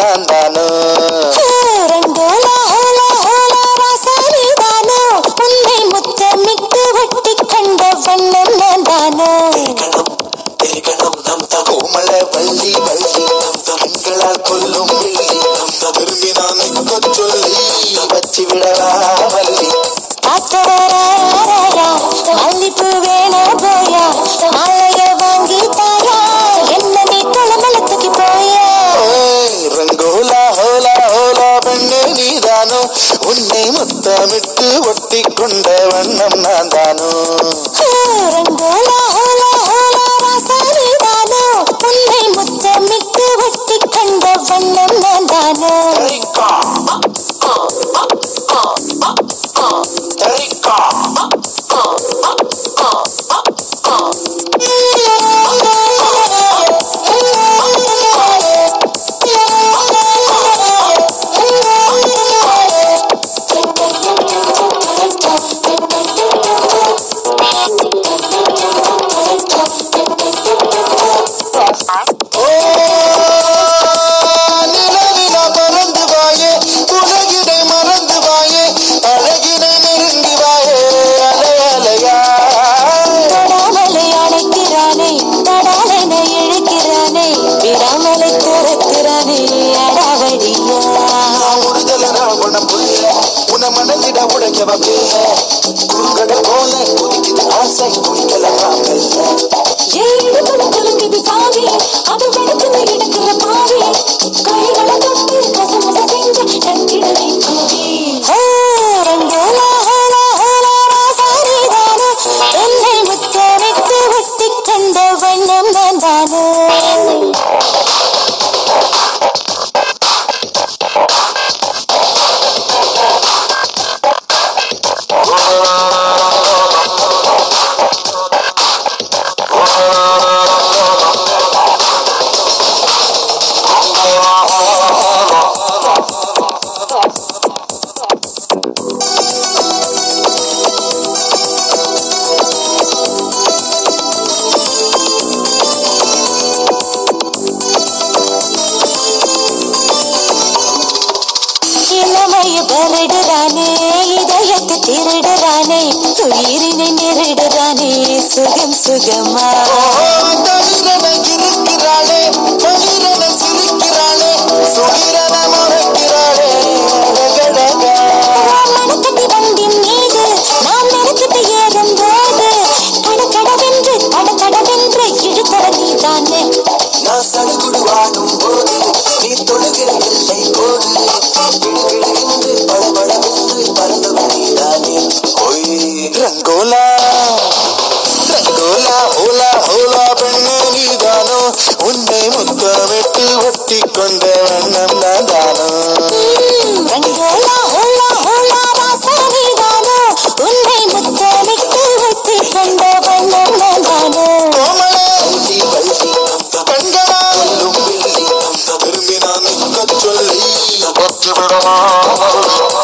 நான் தானோ ரங்கோலா ஹோலா ஹோலா ராசாரி தானோ உன்னை முத்தமிட்டு ஒட்டி கண்ட வண்ணம் நான் தானோ கோமள வள்ளி வள்ளி கண்களால் கொல்லும் வெள்ளி திரும்பி நான் சொல்லி வச்சு விடவா வள்ளி மல்லிப்பூ வேணா போயா மாலைய வாங்கி தாயா என்ன நீ குளமலத்துக்கு போயா ரங்கோலா ஹோலா ஹோலா பெண்ணே நீதானோ உன்னை முத்தமிட்டு ஒட்டி கொண்ட வண்ணம் நான் தானோ ரங்கோலா ஹோலா ஹோலா ராசாரி தானோ உன்னை முத்தமிட்டு ஒட்டி கண்ட வண்ணம் நான் தானோ சுகம் சுகமா இருக்கிறாளே மனிதன சிரிக்கிறாளே சுகிரன மறக்கிறாளே மனக்கட்டி வண்டின் மீது நாம் நினைச்சிட்டு ஏறும்போது கடகடவென்று கடகடவென்று இழுத்தர நீ தானே நான் சடுகுடு வாடும் போது நீ தொழுகிற எல்லை போது விடுவிடுகின்று படபடவென்று பறந்தவன் நீ தானே ரங்கோலா ரங்கோலா ஹோலா ஹோலா பெண்ணே நீதானோ உன்னை முத்தமிட்டு ஒட்டி கொண்ட வண்ணம் நான் தானோ ரங்கோலா ஹோலா ஹோலா ராசா நீதானோ உன்னை முத்தமிட்டு ஒட்டி கொண்ட வண்ணம் நான் தானோ கோமள வள்ளி வள்ளி கண்களால் கொல்லும் வெள்ளி திரும்பி நான் சொல்லி வச்சு விடவா